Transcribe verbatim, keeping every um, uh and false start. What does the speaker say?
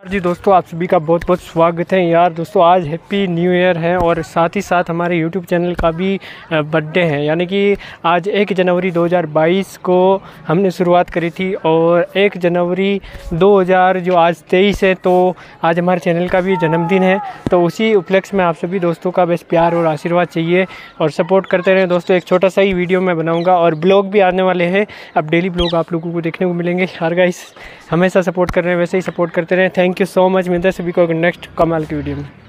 जी दोस्तों, आप सभी का बहुत बहुत स्वागत है यार। दोस्तों आज हैप्पी न्यू ईयर है और साथ ही साथ हमारे यूट्यूब चैनल का भी बर्थडे है, यानी कि आज एक जनवरी दो हज़ार बाईस को हमने शुरुआत करी थी और एक जनवरी दो हज़ार जो आज तेईस है, तो आज हमारे चैनल का भी जन्मदिन है। तो उसी उपलक्ष्य में आप सभी दोस्तों का बस प्यार और आशीर्वाद चाहिए और सपोर्ट करते रहें दोस्तों। एक छोटा सा ही वीडियो मैं बनाऊँगा और ब्लॉग भी आने वाले हैं। अब डेली ब्लॉग आप लोगों को देखने को मिलेंगे। हर गाइस हमेशा सपोर्ट कर रहे हैं, वैसे ही सपोर्ट करते रहें। Thank you so much. मिलता है सभी को नेक्स्ट कमाल की वीडियो में।